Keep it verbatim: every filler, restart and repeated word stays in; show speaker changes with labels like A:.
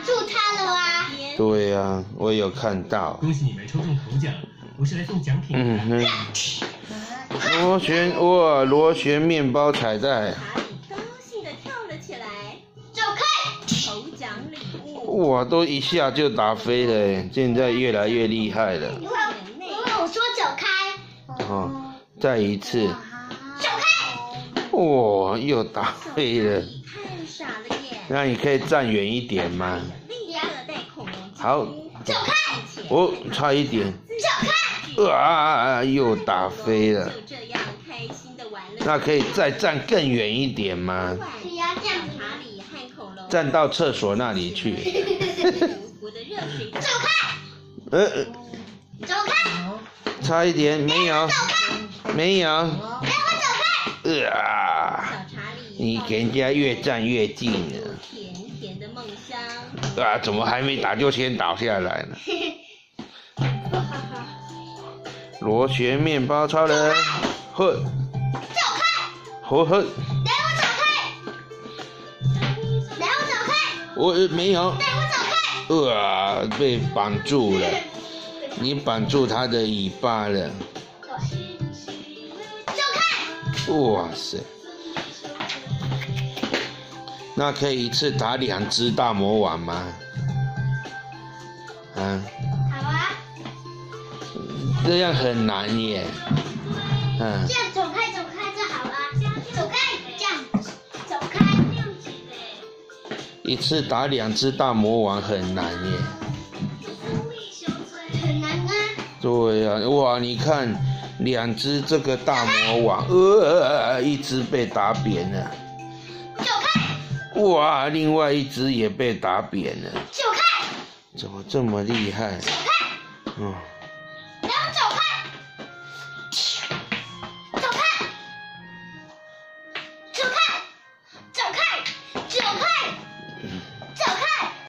A: 住他了啊！
B: 对呀、啊，我有看到。
C: 恭喜你们抽中头奖，我是来送奖品的。
B: 嗯哼。螺旋哇，螺旋面包彩带。
D: 查理高兴地跳了起来。
A: 走开！
D: 头奖礼物。
B: 哇，都一下就打飞了，现在越来越厉害了。
A: 因为因为我说走开。
B: 哦，再一次。
A: 走开！
B: 哇，又打飞了。
D: 太傻了耶！
B: 那你可以站远一点吗？
D: 立刻带恐龙机
B: 好，
A: 走开！
B: 哦，差一点。
A: 走开！
B: 啊，又打飞了。
D: 就这样开心的玩了。
B: 那可以再站更远一点吗？
A: 是要这样子。
D: 查理和恐龙
B: 站到厕所那里去。
D: 浮浮的热水。
A: 走开！
B: 呃，
A: 走开！
B: 差一点，没有，没有。
A: 哎，我走开！
B: 啊！
D: 小查理，
B: 你给人家越站越近了。
D: 甜甜的梦乡。
B: 啊，怎么还没打就先倒下来了？螺旋面包超人，哼，
A: 走开！
B: 哼哼，
A: 来，我走开！来，我走开！
B: 我没有，
A: 来，我走开！
B: 啊，被绑住了，你绑住它的尾巴了。
A: 走开！
B: 哇塞，那可以一次打两只大魔王吗？啊？
A: 好啊。
B: 这样很难耶。嗯。
A: 这样走开，走开就好了。走开，这样走开。
B: 一次打两只大魔王很难耶。
A: 很难啊。
B: 对呀、啊，哇，你看两只这个大魔王，呃，一只被打扁了。
A: 走开。
B: 哇，另外一只也被打扁了。
A: 走开。
B: 怎么这么厉害？
A: 走开。
B: 嗯。
A: 然后走开。走开。走开。走开。走开。